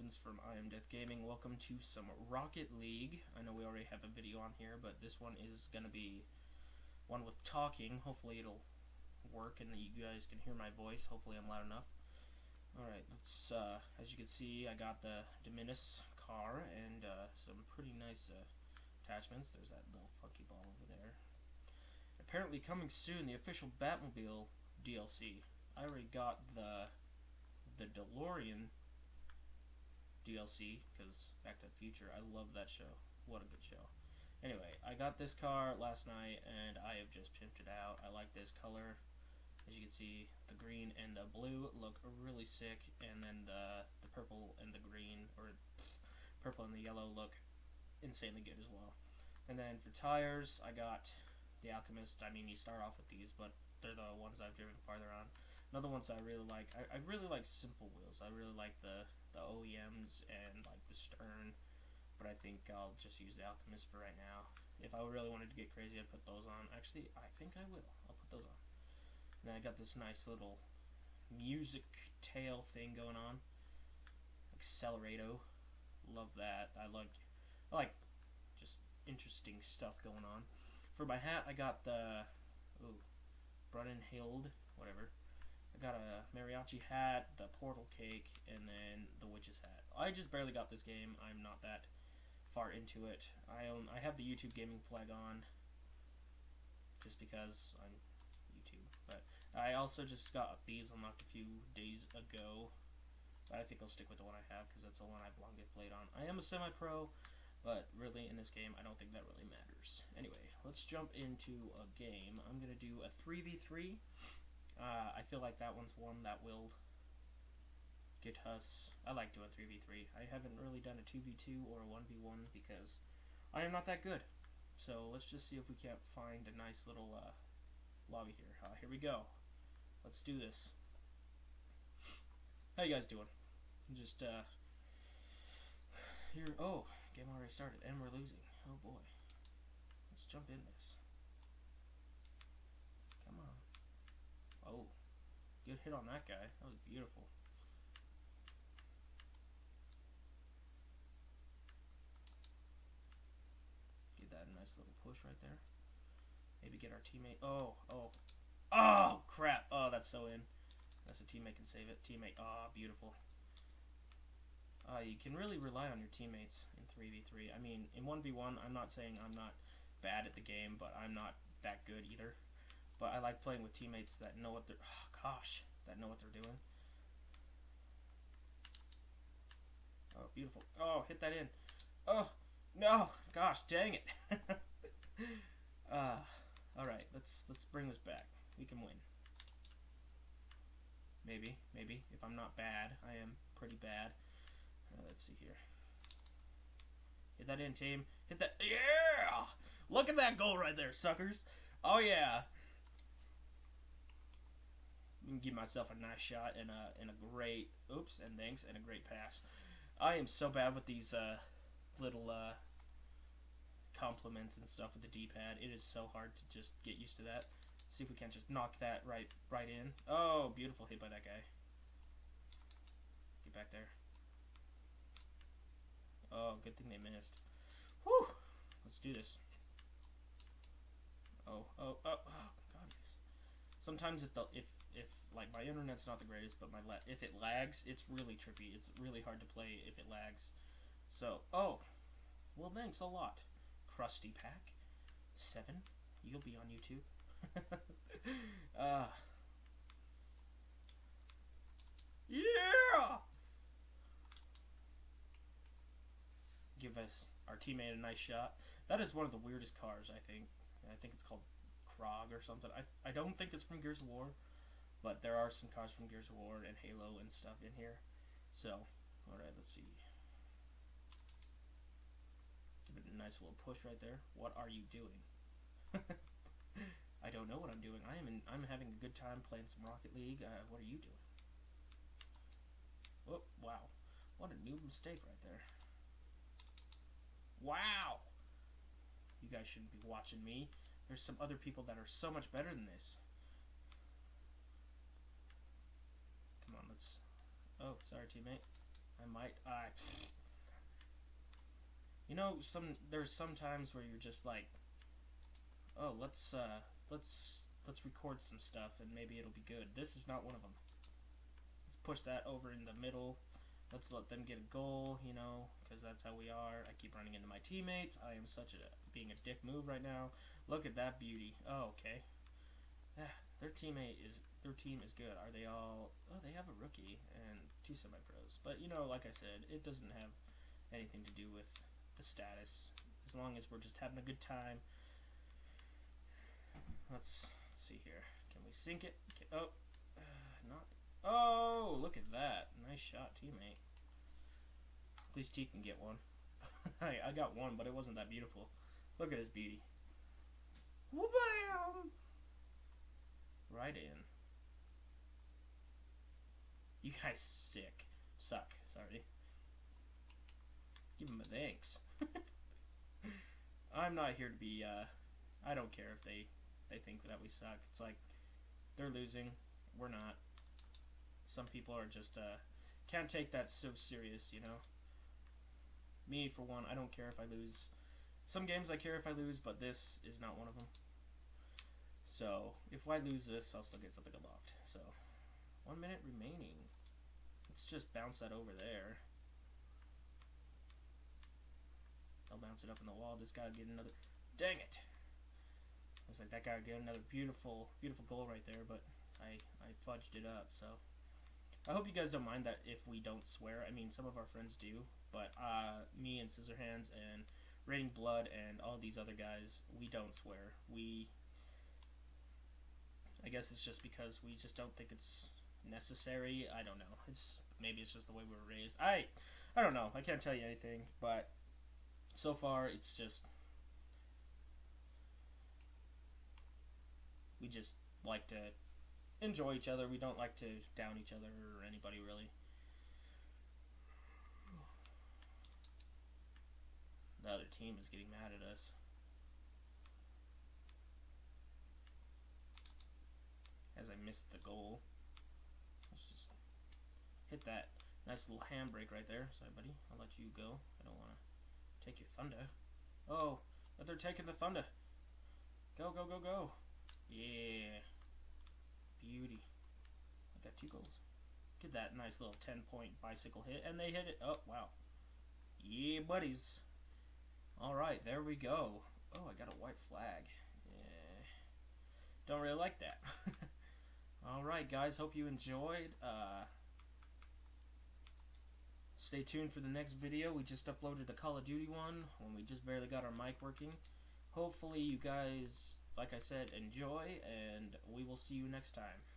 friends from I Am Death Gaming. Welcome to some Rocket League. I know we already have a video on here, but this one is going to be one with talking. Hopefully it'll work and you guys can hear my voice. Hopefully I'm loud enough. Alright, let's, as you can see, I got the Dominus car and some pretty nice attachments. There's that little funky ball over there. Apparently coming soon, the official Batmobile DLC. I already got the DeLorean DLC, because Back to the Future, I love that show. What a good show. Anyway, I got this car last night, and I have just pimped it out. I like this color. As you can see, the green and the blue look really sick, and then the purple and the green, or purple and the yellow look insanely good as well. And then for tires, I got the Alchemist. I mean, you start off with these, but they're the ones I've driven farther on. Another ones I really like, I really like simple wheels. I really like the OEMs and like the Stern, but I think I'll just use the Alchemist for right now. If I really wanted to get crazy, I'd put those on. Actually, I think I will. I'll put those on. And then I got this nice little music tail thing going on. Accelerato. Love that. I like just interesting stuff going on. For my hat, I got the Brunenhild, whatever. I got a mariachi hat, the portal cake, and then the witch's hat. I just barely got this game. I'm not that far into it. I have the YouTube gaming flag on just because I'm YouTube. But I also just got these unlocked a few days ago. But I think I'll stick with the one I have because that's the one I've long played on. I am a semi-pro, but really in this game I don't think that really matters. Anyway, let's jump into a game. I'm going to do a 3v3. I feel like that one's one that will get us. I like doing 3v3. I haven't really done a 2v2 or a 1v1 because I am not that good. So let's just see if we can't find a nice little lobby here. Here we go. Let's do this. How you guys doing? Just here. Oh, game already started and we're losing. Oh boy. Let's jump in this. Come on. Oh, good hit on that guy. That was beautiful. Get that nice little push right there. Maybe get our teammate. Oh, crap. Oh, that's so in. That's a teammate can save it. Teammate. Oh, beautiful. You can really rely on your teammates in 3v3. I mean, in 1v1, I'm not saying I'm not bad at the game, but I'm not that good either. But I like playing with teammates that know what they're, that know what they're doing. Oh, beautiful. Oh, hit that in. Oh, no. Gosh, dang it. Alright, let's bring this back. We can win. Maybe. If I'm not bad. I am pretty bad. Let's see here. Hit that in, team. Hit that. Yeah! Look at that goal right there, suckers. Oh, yeah. Give myself a nice shot and a great and thanks and a great pass. I am so bad with these little compliments and stuff with the D-pad. It is so hard to just get used to that. See if we can't just knock that right in. Oh, beautiful hit by that guy. Get back there. Oh, good thing they missed. Whew! Let's do this. Oh, God. Sometimes if like my internet's not the greatest, but if it lags, it's really trippy. It's really hard to play if it lags. So, well, thanks a lot, Krusty Pack 7. You'll be on YouTube. Yeah! Give our teammate a nice shot. That is one of the weirdest cars, I think. I think it's called Krog or something. I don't think it's from Gears of War, but there are some cars from Gears of War and Halo and stuff in here. So, alright, let's see. Give it a nice little push right there. What are you doing? I don't know what I'm doing. I'm having a good time playing some Rocket League. What are you doing? Oh, wow. What a noob mistake right there. Wow! You guys shouldn't be watching me. There's some other people that are so much better than this. Come on, let's... Oh, sorry, teammate. I might. You know, there's some times where you're just like, oh, let's record some stuff and maybe it'll be good. This is not one of them. Let's push that over in the middle. Let's let them get a goal, you know, because that's how we are. I keep running into my teammates. I am being a dick move right now. Look at that beauty. Oh, okay. Their team is good. Are they all? Oh, they have a rookie and 2 semi-pros. But you know, like I said, it doesn't have anything to do with the status. As long as we're just having a good time. Let's see here. Can we sink it? Oh, not. Oh, look at that. Nice shot, teammate. At least he can get one. I got one, but it wasn't that beautiful. Look at his beauty. Whoop-bam! Right in. You guys suck. Sorry. Give him a thanks. I'm not here to be, I don't care if they think that we suck. It's like, they're losing. We're not. Some people are just, can't take that so serious, you know? Me, for one, I don't care if I lose. Some games I care if I lose, but this is not one of them. So, if I lose this, I'll still get something unlocked. So, 1 minute remaining. Let's just bounce that over there. I'll bounce it up in the wall. This guy will get another. Dang it! Looks like that guy will get another beautiful goal right there, but I fudged it up. So I hope you guys don't mind that if we don't swear. I mean, some of our friends do, but me and Scissorhands and Raining Blood and all these other guys, we don't swear. I guess it's just because we just don't think it's necessary. I don't know. Maybe it's just the way we were raised. I don't know. I can't tell you anything, but so far it's just we just like to enjoy each other. We don't like to down each other or anybody really. The other team is getting mad at us. As I missed the goal. Let's just hit that nice little handbrake right there. Sorry, buddy. I'll let you go. I don't want to take your thunder. Oh, but they're taking the thunder. Go, go, go, go. Yeah. Beauty. I got 2 goals. Get that nice little 10-point bicycle hit, and they hit it. Oh, wow. Yeah, buddies. Alright, there we go. Oh, I got a white flag. Yeah. Don't really like that. Alright, guys. Hope you enjoyed. Stay tuned for the next video. We just uploaded a Call of Duty one when we just barely got our mic working. Hopefully you guys, like I said, enjoy, and we will see you next time.